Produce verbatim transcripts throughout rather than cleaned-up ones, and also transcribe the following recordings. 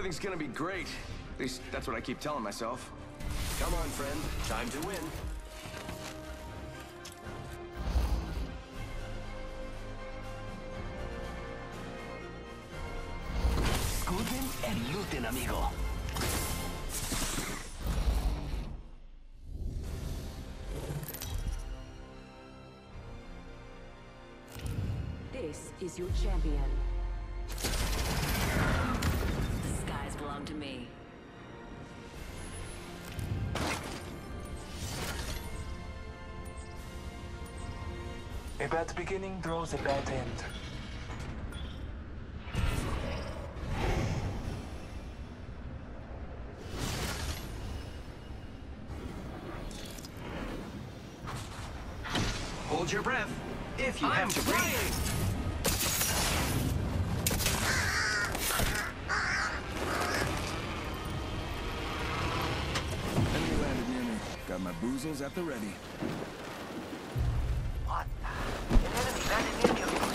everything's gonna be great. At least, that's what I keep telling myself. Come on, friend. Time to win. Scooten and looten, amigo. This is your champion. The skies belong to me. A bad beginning draws a bad end. Hold your breath. If you I'm have to breathe. trying. Enemy landed near me. Got my boozles at the ready. What? An enemy landed near you.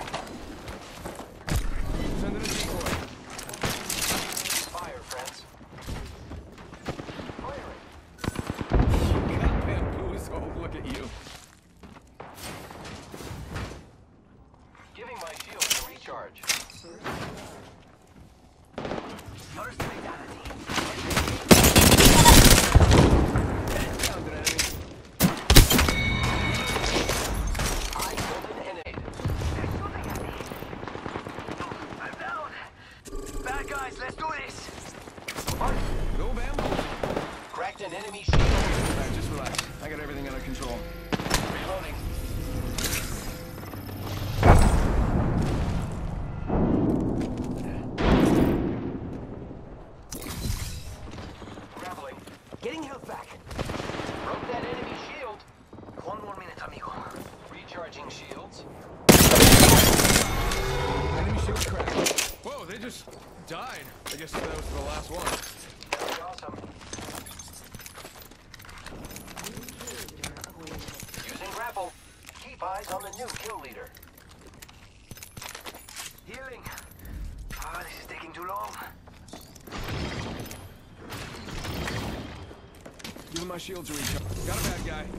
Send in a decoy. Fire, friends. Firing. Got bamboozled. Look at you. Giving my shield a recharge. First fatality. Found an enemy. I killed an enemy. They're shooting at me. I'm down. Bad guys, let's do this. Go bamboo. Cracked an enemy shield. Alright, just relax. I got everything under control. Reloading. Grappling. Getting health back. Broke that enemy shield. One more minute, amigo. Recharging shields. Enemy shield cracked. Whoa, they just died. I guess that was the last one. Very awesome. Using grapple. Keep eyes on the new kill leader. Healing. Ah, this is taking too long. Giving my shields a recharge. Got a bad guy.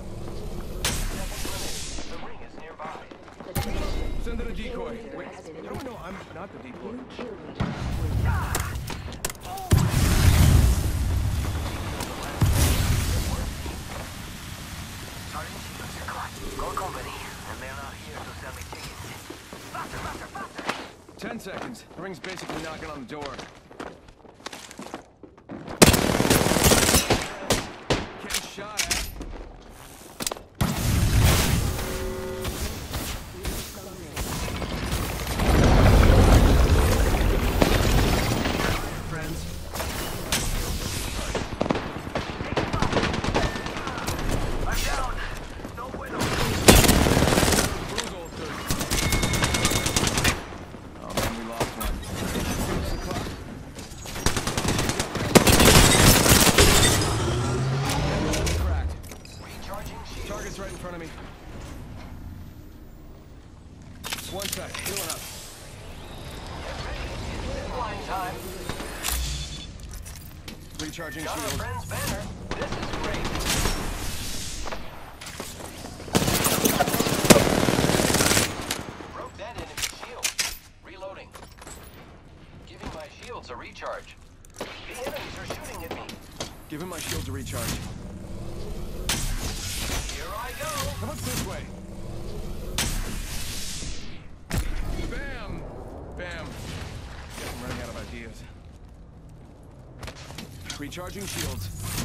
The ring is nearby. Send in a decoy. Wait, how do we know I'm not the decoy? New kill leader wins. Go company, and they're not here to sell me tickets. Faster, faster, faster! Ten seconds. The ring's basically knocking on the door. Getting shot at. Friends. I'm down! No bueno! Brutal, dude. Oh man, we lost one. Finish the clock. Cracked. Recharging shields. Target's right in front of me. One sec. Healing up. Line time. Recharging Got our shield. friend's banner. This is great. Broke that enemy shield. Reloading. Giving my shields a recharge. The enemies are shooting at me. Giving my shields a recharge. Here I go. How about this way? Bam! Bam. Guess I'm running out of ideas. Recharging shields.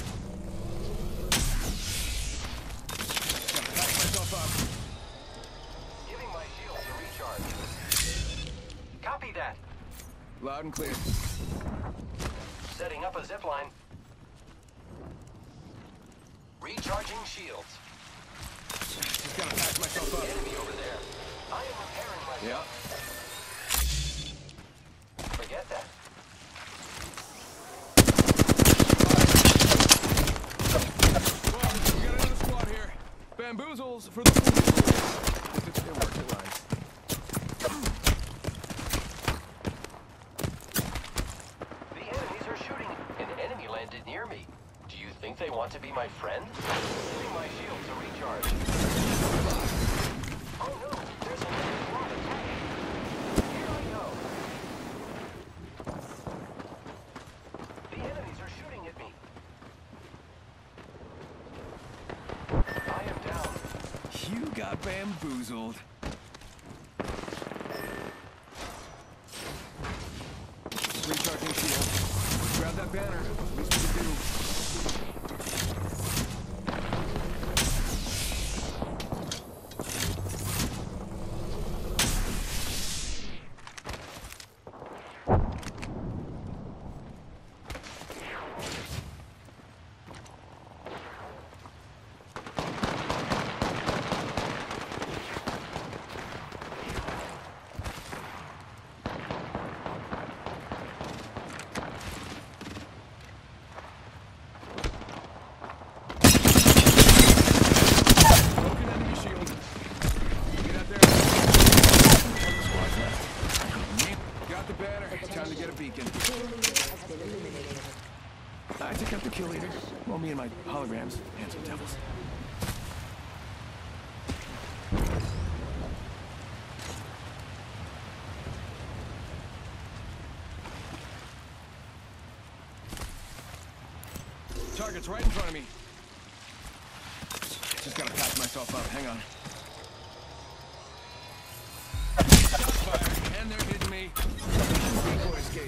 Gotta patch myself up. Giving my shields a recharge. Copy that. Loud and clear. Setting up a zipline. Recharging shields. Just gotta patch myself up. Enemy over there. I am repairing myself. Yeah. Forget that. Well, we got another squad here. Bamboozles for the fools. It, it worked, it rhymes. The Want to be my friend? Giving my shield to recharge. Oh no, there's another squad attacking. Here I go. The enemies are shooting at me. I am down. You got bamboozled. Recharging shield. Grab that banner. Least we can do. Broken enemy shield. Get out there. One squad's left. Got the banner. Time to get a beacon. I took out the kill leader. Well, me and my holograms. Handsome devils. Target's right in front of me. Just gotta patch myself up. Hang on. Shots fired, and they're hitting me. Decoy escape.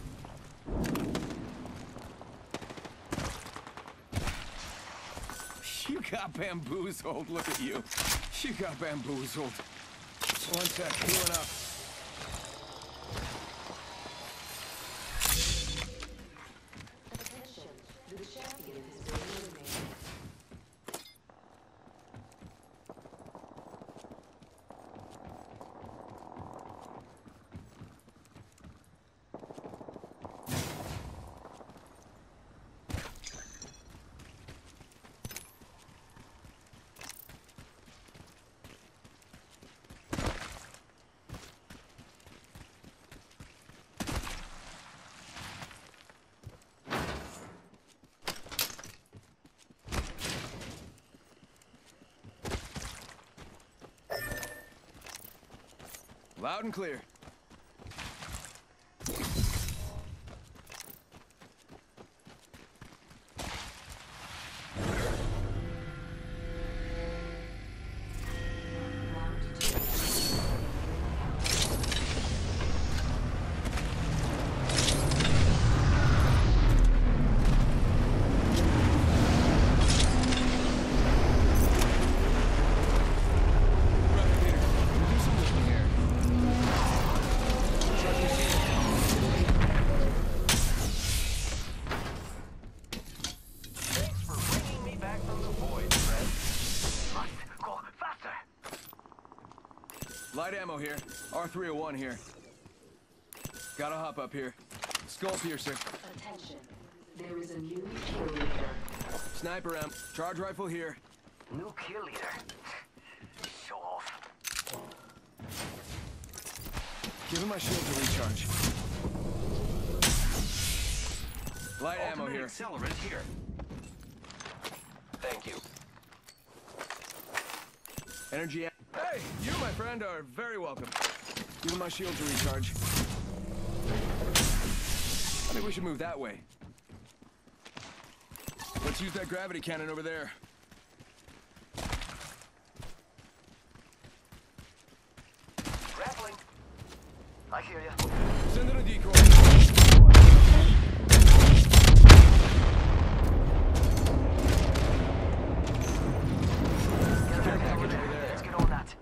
You got bamboozled. Look at you. You got bamboozled. One sec, healing up. Attention, the champion has been eliminated. Loud and clear. Round two. Replicator, do some lifting here. Charging shield. Thanks for bringing me back from the void, friend. Must go faster. Light ammo here. R three oh one here. Gotta hop up here. Skull piercer. Attention, there is a new kill leader. Sniper amp. Charge rifle here. New kill leader. Show off. Give him my shield to recharge. Light ammo Ultimate here. accelerant here. Thank you. Energy. am- Hey, you, my friend, are very welcome. Give him my shield to recharge. I think we should move that way. Let's use that gravity cannon over there. Grappling. I hear ya. Send in a decoy. Care package over there. Let's get on that.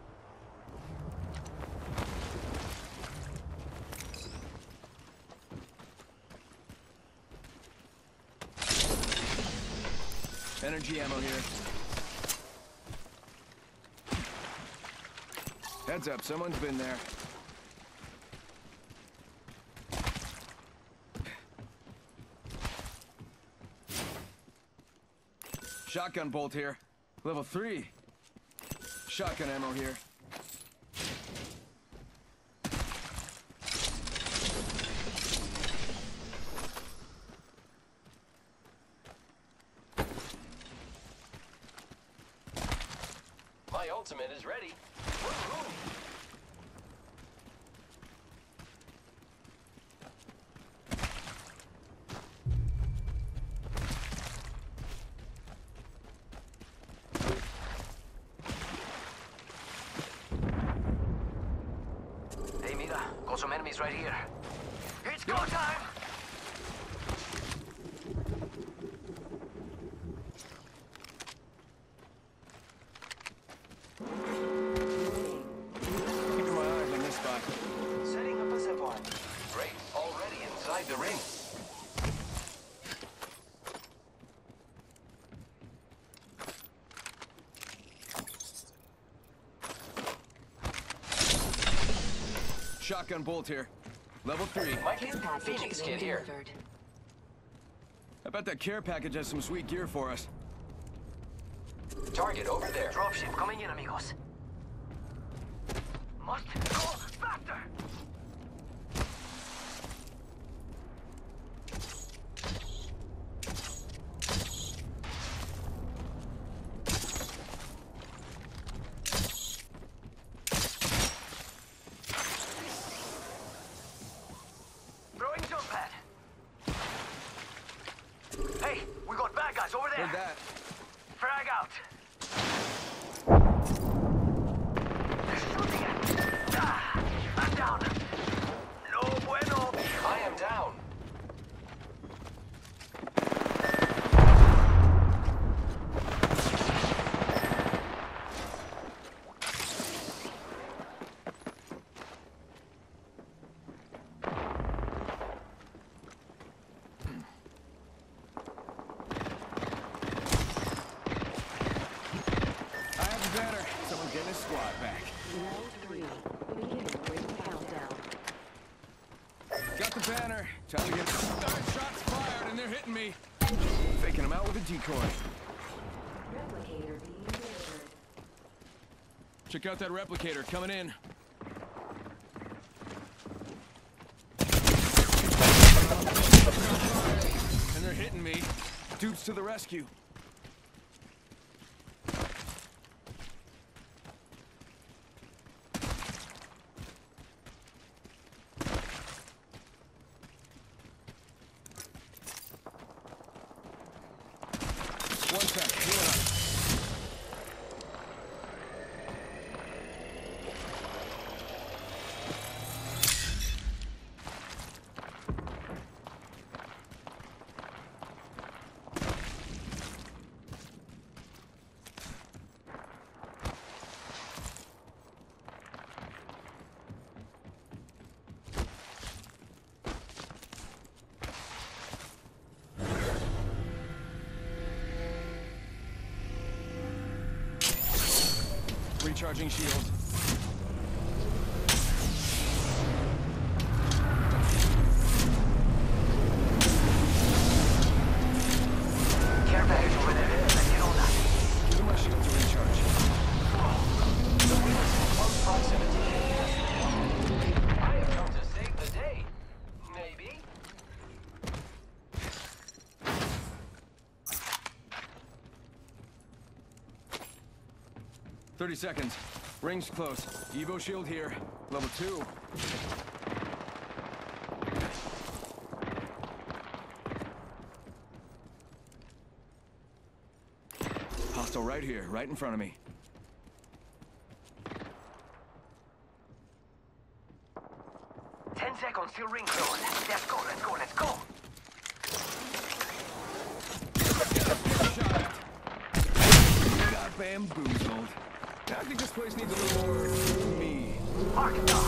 Energy ammo here. Heads up, someone's been there. Shotgun bolt here. Level three. Shotgun ammo here. ultimate is ready. Woo-hoo. Hey, mira, got some enemies right here. It's go time! Keeping my eyes on this spot. Setting up a zip line. Great, already inside the ring. Shotgun bolt here. Level three. My Care kid, package Phoenix being kid here. delivered. I bet that care package has some sweet gear for us. Target over there. Dropship coming in, amigos. Must go faster! Throwing jump pad. Hey, we got bad guys over there. Heard that. Frag out. They're shooting at. Ah, I'm down. No bueno. I am down. I have the banner. Someone getting his squad back. Round three. Beginning ring countdown. Got the banner. Time to get... Alright, shots fired and they're hitting me. Faking them out with a decoy. Replicator being delivered. Check out that replicator coming in. And they're hitting me. Dudes to the rescue. One sec, healing up. Recharging shield. Care package over there. Let's get on that. Using my shield to recharge. The wheel is in close proximity. I have come to save the day. Maybe. Thirty seconds. Ring's close. Evo shield here. Level two. Hostile right here, right in front of me. Ten seconds till ring zone. Let's go, let's go, let's go. Got bamboozled. I think this place needs a little more me. Arkansas.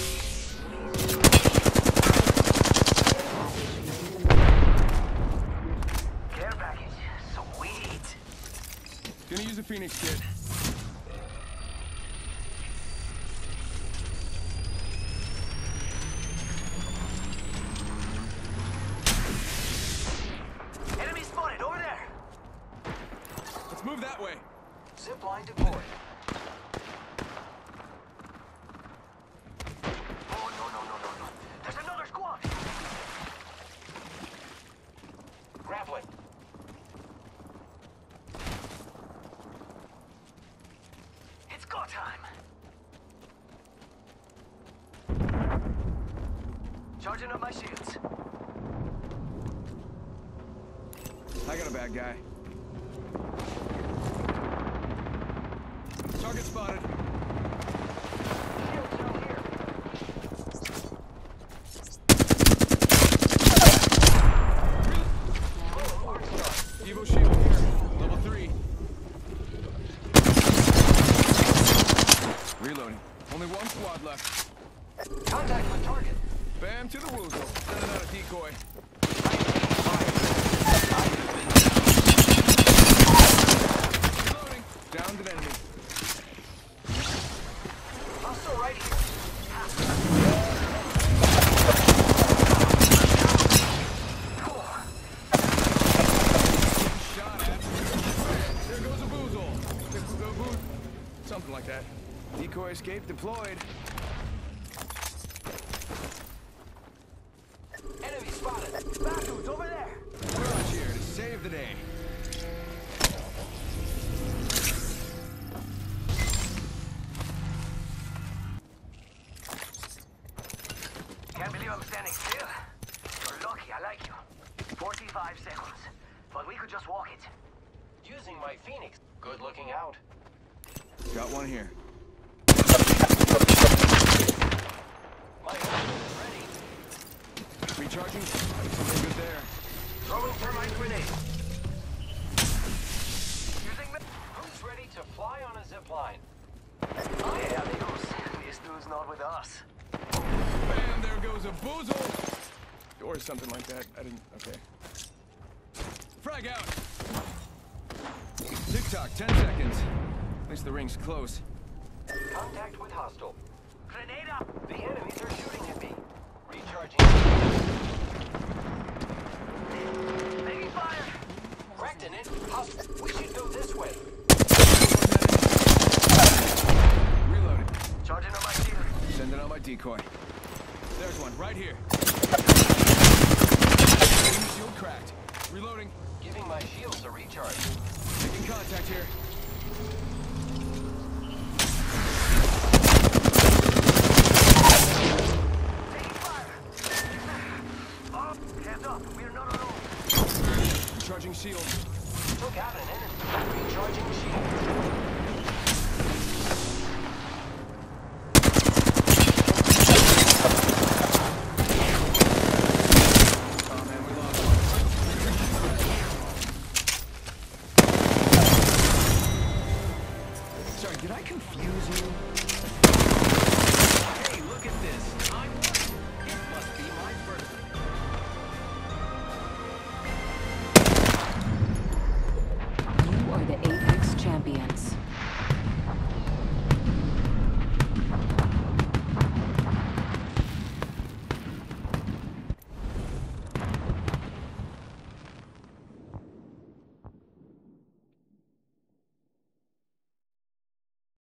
Care package. Sweet. Gonna use a Phoenix kit. Enemy spotted over there. Let's move that way. Zip line deployed. Oh, no, no, no, no, no. There's another squad. Grappling. It's go Charging up my shields. I got a bad guy. Target spotted. Shield cell here. Oh, arc star. Evo shield here. Level three. Reloading. Only one squad left. Contact with target. Bam to the woozle. Sending out a decoy. Reloading. Downed an enemy. Hostile right here. Shot at. There goes a boozle. The, the boo- Something like that. Decoy escape deployed. Enemy spotted. Bastards over there. Mirage here to save the day. Can't believe I'm standing still. You're lucky, I like you. forty-five seconds. But we could just walk it. Using my Phoenix. Good looking out. Got one here. My ultimate is ready. Recharging. Something good there. Throwing thermite grenade. Using the... Who's ready to fly on a zip line? Yeah, amigos. This dude's not with us. Bam, there goes a boozle. Or something like that. I didn't. Okay. Frag out. Tick tock, ten seconds. At least the ring's close. Contact with hostile. Grenade up. The enemies are shooting at me. Recharging. Taking fire. Cracked in it. Hostile. We should go this way. Reloading. Charging on my shield. Sending out my decoy. There's one right here. Enemy shield cracked. Reloading. Giving my shields a recharge. Making contact here. Taking fire. Oh, hands up. We are not alone. Recharging shield.